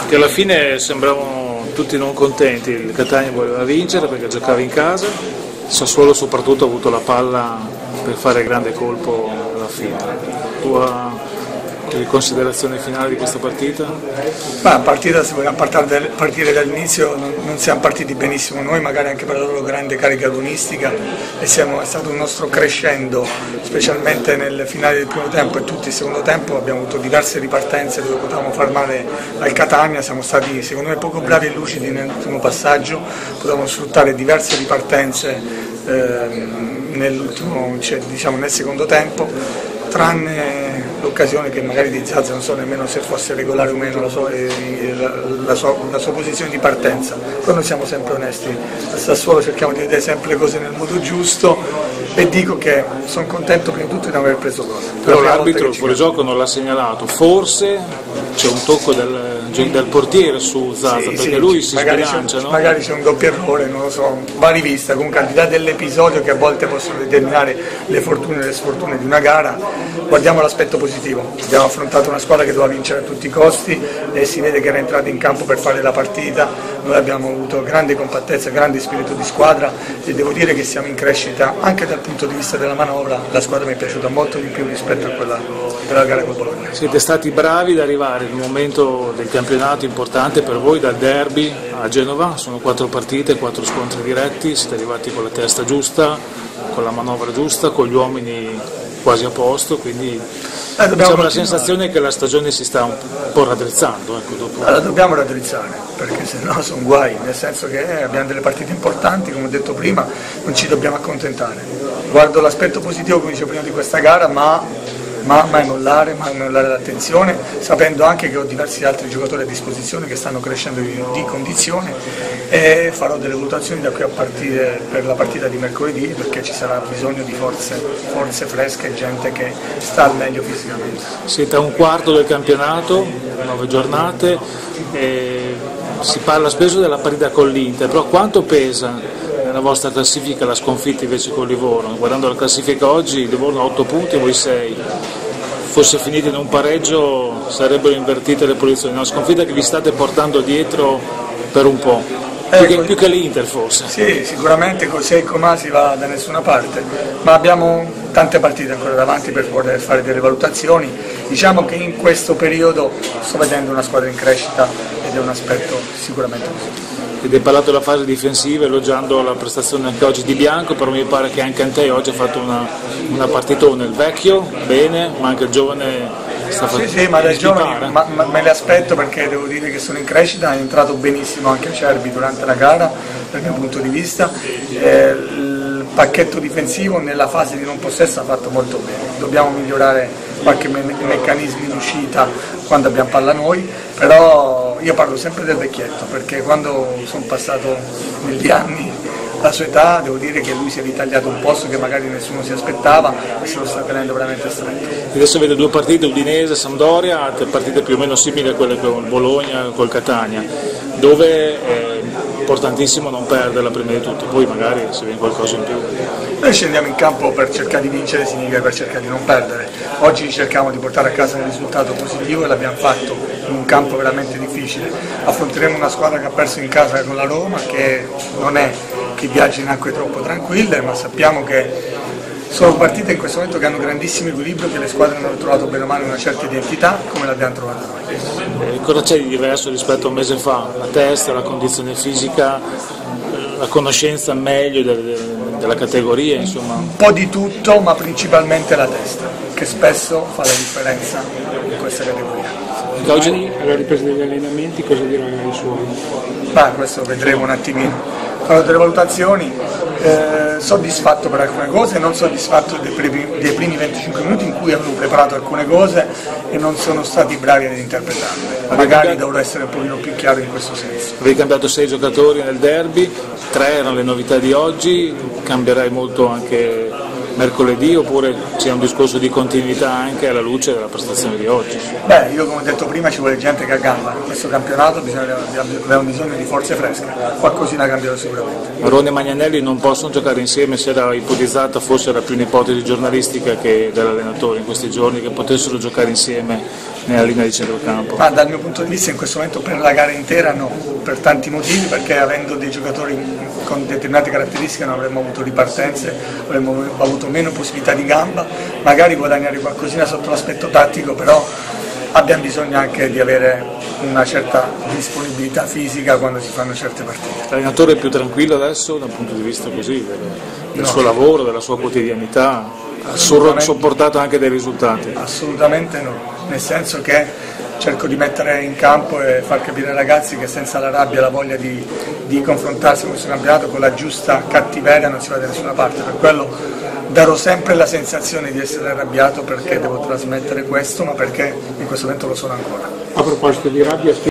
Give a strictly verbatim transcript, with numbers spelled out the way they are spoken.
che alla fine sembravano tutti non contenti, il Catania voleva vincere perché giocava in casa, Sassuolo soprattutto ha avuto la palla per fare il grande colpo alla fine. Tua considerazione finale di questa partita? Ma partita, se vogliamo partire dall'inizio, non, non siamo partiti benissimo noi, magari anche per la loro grande carica agonistica, e siamo, è stato un nostro crescendo, specialmente nel finale del primo tempo e tutto il secondo tempo. Abbiamo avuto diverse ripartenze dove potevamo far male al Catania, siamo stati secondo me poco bravi e lucidi nell'ultimo passaggio, potevamo sfruttare diverse ripartenze eh, nell'ultimo, cioè, diciamo, nel secondo tempo, tranne l'occasione che magari di Zaza non so nemmeno se fosse regolare o meno la sua, la, la, sua, la sua posizione di partenza. Poi noi siamo sempre onesti, a Sassuolo cerchiamo di vedere sempre le cose nel modo giusto, e dico che sono contento prima di tutto di non aver preso gol. Però l'arbitro il fuorigioco non l'ha segnalato, forse c'è un tocco del, del portiere su Zaza, sì, perché sì, lui si sbilancia, no? Magari c'è un doppio errore, non lo so, va rivista. Comunque al di là dell'episodio che a volte possono determinare le fortune e le sfortune di una gara, guardiamo l'aspetto positivo. Abbiamo affrontato una squadra che doveva vincere a tutti i costi e si vede che era entrata in campo per fare la partita. Noi abbiamo avuto grande compattezza, grande spirito di squadra, e devo dire che siamo in crescita anche dal punto di vista della manovra. La squadra mi è piaciuta molto di più rispetto a quella della gara con Bologna. Siete stati bravi ad arrivare in un momento del campionato importante per voi, dal derby a Genova, sono quattro partite, quattro scontri diretti, siete arrivati con la testa giusta, con la manovra giusta, con gli uomini quasi a posto, quindi eh, diciamo la sensazione è che la stagione si sta un po' raddrizzando. Ecco, dopo. La dobbiamo raddrizzare, perché sennò sono guai, nel senso che abbiamo delle partite importanti, come ho detto prima, non ci dobbiamo accontentare. Guardo l'aspetto positivo, come dicevo prima, di questa gara, ma ma mai mollare, mai mollare l'attenzione, sapendo anche che ho diversi altri giocatori a disposizione che stanno crescendo di, di condizione, e farò delle valutazioni da qui a partire per la partita di mercoledì, perché ci sarà bisogno di forze, forze fresche, gente che sta al meglio fisicamente. Siete a un quarto del campionato, nove giornate, e si parla spesso della parità con l'Inter, però quanto pesa nella vostra classifica la sconfitta invece con Livorno? Guardando la classifica oggi, Livorno ha otto punti e voi sei. Fosse finito in un pareggio sarebbero invertite le posizioni, una sconfitta che vi state portando dietro per un po', più, eh, che, più che l'Inter forse. Sì, sicuramente così e com'è si va da nessuna parte, ma abbiamo tante partite ancora davanti per poter fare delle valutazioni. Diciamo che in questo periodo sto vedendo una squadra in crescita ed è un aspetto sicuramente positivo. Ed hai parlato della fase difensiva elogiando la prestazione anche oggi di Bianco, però mi pare che anche Antei oggi ha fatto una, una partitona. Il vecchio bene, ma anche il giovane sta facendo. Sì, sì, ma dai giovani ma, ma, me le aspetto, perché devo dire che sono in crescita, è entrato benissimo anche Cerbi durante la gara dal mio punto di vista. Eh, il pacchetto difensivo nella fase di non possesso ha fatto molto bene, dobbiamo migliorare qualche me- meccanismi di uscita quando abbiamo palla noi, però io parlo sempre del vecchietto, perché quando sono passato negli anni la sua età, devo dire che lui si è ritagliato un posto che magari nessuno si aspettava e se lo sta tenendo veramente stretto. Adesso vede due partite, Udinese, Sampdoria, altre partite più o meno simili a quelle con il Bologna, col Catania, dove è importantissimo non perderla prima di tutto, poi magari se viene qualcosa in più. Noi scendiamo in campo per cercare di vincere, significa per cercare di non perdere. Oggi cerchiamo di portare a casa un risultato positivo e l'abbiamo fatto in un campo veramente difficile. Affronteremo una squadra che ha perso in casa con la Roma, che non è che viaggia in acque troppo tranquille, ma sappiamo che sono partite in questo momento che hanno grandissimo equilibrio, che le squadre hanno trovato bene o male una certa identità, come l'abbiamo trovata noi. Eh, cosa c'è di diverso rispetto a un mese fa? La testa, la condizione fisica, la conoscenza meglio del, della categoria, insomma? Un po' di tutto, ma principalmente la testa, che spesso fa la differenza in questa categoria. Oggi alla ripresa degli allenamenti cosa dirà ai suoi? Ma questo vedremo un attimino. Farò delle valutazioni, eh, soddisfatto per alcune cose, non soddisfatto dei primi, dei primi venticinque minuti in cui avevo preparato alcune cose e non sono stati bravi ad interpretarle. Magari dovrò essere un pochino più chiaro in questo senso. Avevi cambiato sei giocatori nel derby, tre erano le novità di oggi, cambierai molto anche mercoledì, oppure c'è un discorso di continuità anche alla luce della prestazione di oggi? Beh, io come ho detto prima ci vuole gente che ha gamba, in questo campionato bisogna, abbiamo bisogno di forze fresche, qualcosina cambierà sicuramente. Marrone e Magnanelli non possono giocare insieme, se era ipotizzata, forse era più un'ipotesi giornalistica che dell'allenatore in questi giorni, che potessero giocare insieme nella linea di centrocampo? Ma dal mio punto di vista in questo momento per la gara intera no, per tanti motivi, perché avendo dei giocatori con determinate caratteristiche non avremmo avuto ripartenze, avremmo avuto meno possibilità di gamba, magari guadagnare qualcosina sotto l'aspetto tattico, però abbiamo bisogno anche di avere una certa disponibilità fisica quando si fanno certe partite. L'allenatore è più tranquillo adesso dal punto di vista così, del, del No. suo lavoro, della sua quotidianità? Ha sopportato anche dei risultati? Assolutamente no, nel senso che cerco di mettere in campo e far capire ai ragazzi che senza la rabbia e la voglia di, di confrontarsi con questo campionato con la giusta cattiveria non si va da nessuna parte, per quello darò sempre la sensazione di essere arrabbiato perché devo trasmettere questo, ma perché in questo momento lo sono ancora. A proposito di rabbia,